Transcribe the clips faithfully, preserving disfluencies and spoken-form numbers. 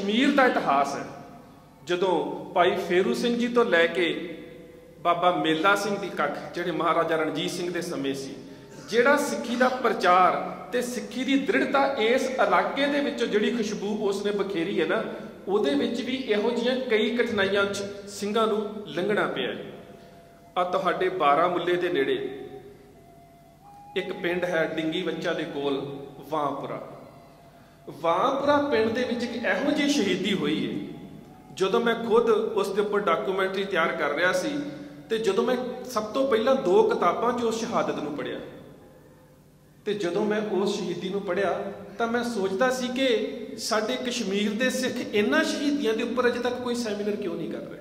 कश्मीर का इतिहास है। जदों भाई फेरू सिंह जी तो लैके बाबा मेला सिंह की कख जिहड़े महाराजा रणजीत सिंह के समय सी, जिहड़ा सिੱਖੀ का प्रचार ते सिੱਖੀ की दृढ़ता इस इलाके दे विचों जिहड़ी खुशबू उसने बखेरी है ना, ਉਹਦੇ ਵਿੱਚ भी ਇਹੋ ਜਿਹੀਆਂ कई कठिनाइयां ਸਿੰਘਾਂ ਨੂੰ ਲੰਘਣਾ ਪਿਆ। आ ਤੁਹਾਡੇ ਬਾਰਾਮੂਲੇ ਦੇ ਨੇੜੇ एक पिंड है डिंगी बच्चा के कोल वांपुरा। वांपुरा पिंड दे विच एक इहो जी शहीदी हुई है। जदों मैं खुद उसके उपर डॉक्यूमेंट्री तैयार कर रहा सी ते जदों मैं सब तो पहला दो किताबां च उस शहादत नूं पढ़िया ते जदों मैं उस शहीदी नूं पढ़िया तां मैं सोचदा सी कि साडे कश्मीर दे सिख इन्हां शहीदियां दे उपर अजे तक कोई सैमीनार क्यों नहीं कर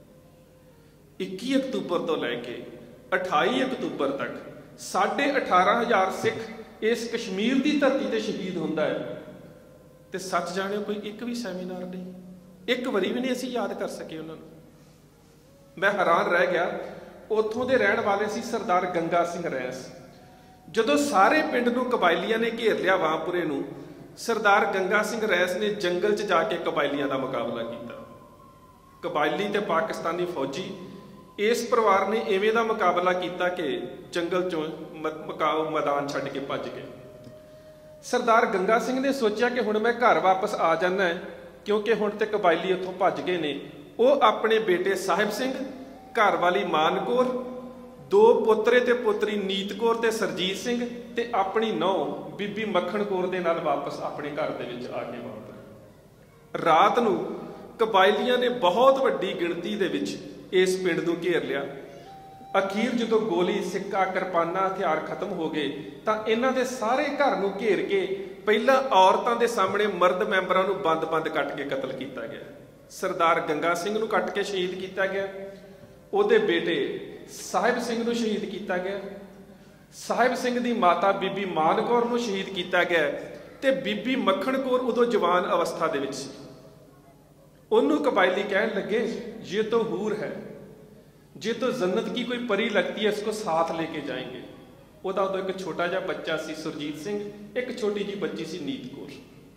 रहे। इक्की अक्तूबर तो लैके अठाई अक्तूबर तक साढ़े अठारह हज़ार सिख इस कश्मीर की धरती से शहीद होंदा है ते सच जाने कोई एक भी सैमीनार नहीं, एक वारी भी नहीं असीं याद कर सके उन्होंने। मैं हैरान रह गया। उत्थों दे रहण वाले सी सरदार गंगा सिंह रैस। जदों सारे पिंड नूं कबायलियां ने घेर लिया वांपुरे नूं, सरदार गंगा सिंह रैस ने जंगल च जाके कबायलियां का मुकाबला किया। कबायली ते पाकिस्तानी फौजी इस परिवार ने इवें दा मुकाबला किया कि जंगल चों मकाओ मैदान छड्ड के भज गए। सरदार गंगा सिंह ने सोचा कि हुण मैं घर वापस आ जाना है, क्योंकि हुण ते कबायली उत्थों भज गए ने। वो अपने बेटे साहिब सिंह, घर वाली मान कौर, दो पुत्रे ते पुत्री नीत कौर ते सरजीत सिंह ते अपनी नौं बीबी मक्खण कौर दे नाल वापस अपने घर दे विच आ के वापस। रात नूं कबायलियां ने बहुत वड्डी गिणती दे विच इस पिंड नूं घेर लिया। अखीर जदों गोली सिक्का किरपाना हथियार खत्म हो गए तो इन्हां दे सारे घर नूं घेर के पहला औरतां दे सामने मर्द मैंबरां नूं बंद बंद कट के कतल किया गया। सरदार गंगा सिंह नूं कट के शहीद किया गया। उहदे बेटे साहिब सिंह नूं शहीद किया गया। साहिब सिंह दी माता बीबी मान कौर नूं शहीद किया गया ते बीबी मक्खण कौर उदों जवान अवस्था दे विच सी। उन्होंने कबायली कहन लगे, ये तो हूर है, ये तो जन्नत की कोई परी लगती है, इसको साथ लेके जाएंगे। उदा उदों एक छोटा जा बच्चा सी सुरजीत सिंह, एक छोटी जी बच्ची सी नीत कौर।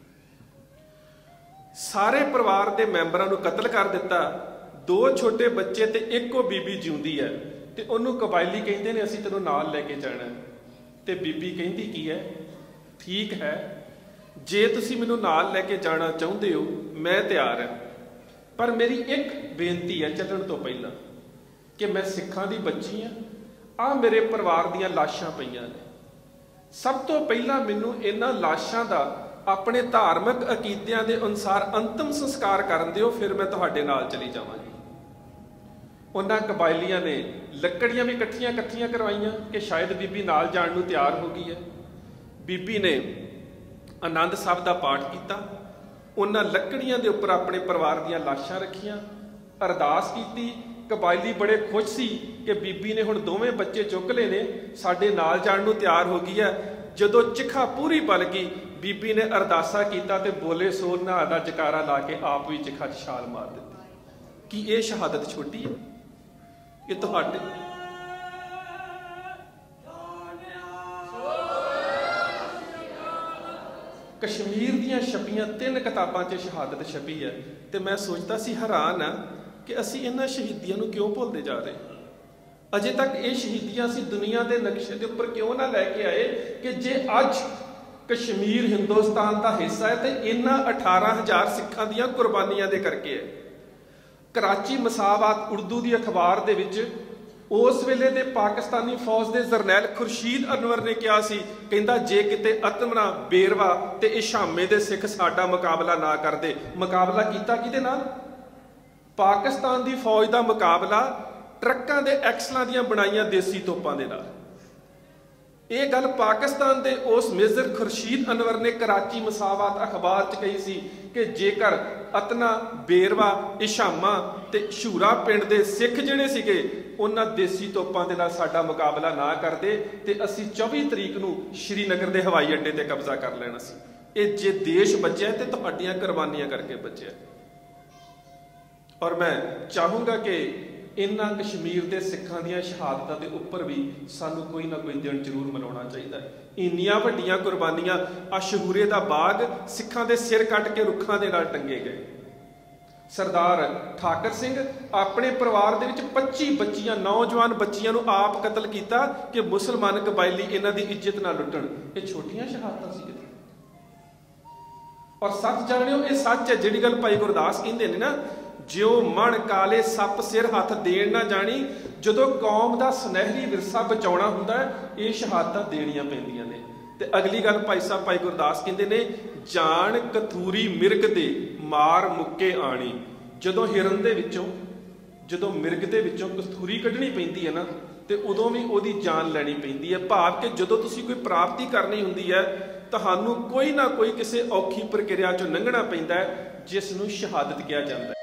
सारे परिवार के मैंबरां नूं कतल कर दिता। दो छोटे बच्चे ते एक बीबी जिउंदी है ते उन्होंने कबायली कहते हैं असीं तैनूं नाल लैके जाना। ते बीबी कहती की है, ठीक है, जे तुसीं मैनूं नाल लैके जाना चाहुंदे हो मैं तैयार हां, पर मेरी एक बेनती है चलण तो पहला कि मैं सिखां दी बच्ची हाँ, आ मेरे परिवार दीयां लाशां पईयां ने। सब तो पहला मैनूं इन्हां लाशां दा अपने धार्मिक अकीदियां दे अनुसार अंतिम संस्कार करन दिओ, फिर मैं तुहाडे नाल चली जावांगी। उन्हां कबायलियां ने लकड़ियां भी इकट्ठियां इकट्ठियां करवाइयां कि शायद बीबी नाल जाण नूं तैयार हो गई है। बीबी ने आनंद साहब दा पाठ किया। उन्हां लकड़ियां दे उपर अपने परिवार दीयां लाशां रखियां, अरदास की। कबायली बड़े खुश सी कि बीबी ने हुण दोवें बच्चे चुक ले ने, साडे नाल जाण नूं तैयार हो गई है। जदों चिखा पूरी बल गई, बीबी ने अरदासा कीता ते बोले सोना दा जकारा ला के आप भी चिखा च छाल मार दित्ती। कि यह शहादत छोटी है? ये तुहाडे कश्मीर दीयां छपियां तीन किताबां च शहादत छपी है। तो मैं सोचता सी हैरान हाँ कि असी इन्हां शहीदियां नूं क्यों भुलदे जा रहे। अजे तक ये शहीदियां असी दुनिया के नक्शे के उपर क्यों ना लैके आए कि जे अज कश्मीर हिंदुस्तान का हिस्सा है तो इन्हां अठारह हज़ार सिखां दीयां कुर्बानियां दे करके है। कराची मसावात उर्दू की अखबार दे विच उस वेले दे पाकिस्तानी फौज के जरनैल खुर्शीद अनवर ने कहा सी, कहंदा जे किते अतमना बेरवा ते इशामे दे सिख साडा मुकाबला ना करदे। मुकाबला कीता किहदे नाल? पाकिस्तान की फौज का मुकाबला ट्रकों के एक्सलों दीयां बनाईयां देसी तोपां दे नाल। ये गल पाकिस्तान के उस मेजर खुर्शीद अनवर ने कराची मसावात अखबार च कही सी कि जेकर अतना बेरवा इशामा ते शूरा पिंड के सिख जिहड़े सीगे उन्हां देसी तोपां दे नाल साडा मुकाबला ना करदे ते असीं चौबी तरीक नूं श्रीनगर के हवाई अड्डे ते कब्जा कर लेना सी। ये जे देश बचिया ते तुहाडीआं कुर्बानियां करके बचिया। और मैं चाहूँगा कि ਇਹਨਾਂ ਕਸ਼ਮੀਰ ਦੇ ਸਿੱਖਾਂ ਦੀਆਂ ਸ਼ਹਾਦਤਾਂ ਦੇ ਉੱਪਰ ਵੀ ਸਾਨੂੰ ਕੋਈ ਨਾ ਕੋਈ ਦਿਨ ਜ਼ਰੂਰ ਮਨਾਉਣਾ ਚਾਹੀਦਾ ਹੈ। ਇੰਨੀਆਂ ਵੱਡੀਆਂ ਕੁਰਬਾਨੀਆਂ, ਆ ਸ਼ਹੂਰੇ ਦਾ ਬਾਗ ਸਿੱਖਾਂ ਦੇ ਸਿਰ ਕੱਟ ਕੇ ਰੁੱਖਾਂ ਦੇ ਨਾਲ ਟੰਗੇ ਗਏ। ਸਰਦਾਰ ਠਾਕਰ ਸਿੰਘ ਆਪਣੇ ਪਰਿਵਾਰ ਦੇ ਵਿੱਚ ਪੱਚੀ ਬੱਚੀਆਂ, ਨੌਜਵਾਨ ਬੱਚੀਆਂ ਨੂੰ ਆਪ ਕਤਲ ਕੀਤਾ ਕਿ ਮੁਸਲਮਾਨ ਕਬਾਇਲੀ ਇਹਨਾਂ ਦੀ ਇੱਜ਼ਤ ਨਾ ਲੁੱਟਣ। ਇਹ ਛੋਟੀਆਂ ਸ਼ਹਾਦਤਾਂ ਸੀ ਕਿਤੇ। ਔਰ ਸੱਚ ਜਾਣਿਓ, ਇਹ ਸੱਚ ਹੈ ਜਿਹੜੀ ਗੱਲ ਭਾਈ ਗੁਰਦਾਸ ਕਹਿੰਦੇ ਨੇ ਨਾ, ਜਿਉ ਮਣ ਕਾਲੇ ਸੱਪ ਸਿਰ ਹੱਥ ਦੇਣ ਨਾ ਜਾਣੀ। ਜਦੋਂ ਕੌਮ ਦਾ ਸੁਨਹਿਰੀ ਵਿਰਸਾ ਬਚਾਉਣਾ ਹੁੰਦਾ ਹੈ, ਇਹ ਸ਼ਹਾਦਤਾਂ ਦੇਣੀਆਂ ਪੈਂਦੀਆਂ ਨੇ। ਤੇ ਅਗਲੀ ਗੱਲ ਭਾਈ ਸਾਹਿਬ ਭਾਈ ਗੁਰਦਾਸ ਕਹਿੰਦੇ ਨੇ, ਜਾਨ ਕਤੂਰੀ ਮਿਰਗ ਦੇ ਮਾਰ ਮੁੱਕੇ ਆਣੀ। ਜਦੋਂ ਹਿਰਨ ਦੇ ਵਿੱਚੋਂ, ਜਦੋਂ ਮਿਰਗ ਦੇ ਵਿੱਚੋਂ ਕਤੂਰੀ ਕੱਢਣੀ ਪੈਂਦੀ ਹੈ ਨਾ, ਤੇ ਉਦੋਂ ਵੀ ਉਹਦੀ ਜਾਨ ਲੈਣੀ ਪੈਂਦੀ ਹੈ। ਭਾਵ ਕਿ ਜਦੋਂ ਤੁਸੀਂ ਕੋਈ ਪ੍ਰਾਪਤੀ ਕਰਨੀ ਹੁੰਦੀ ਹੈ, ਤੁਹਾਨੂੰ ਕੋਈ ਨਾ ਕੋਈ ਕਿਸੇ ਔਖੀ ਪ੍ਰਕਿਰਿਆ ਚੋਂ ਲੰਘਣਾ ਪੈਂਦਾ ਹੈ, ਜਿਸ ਨੂੰ ਸ਼ਹਾਦਤ ਕਿਹਾ ਜਾਂਦਾ ਹੈ।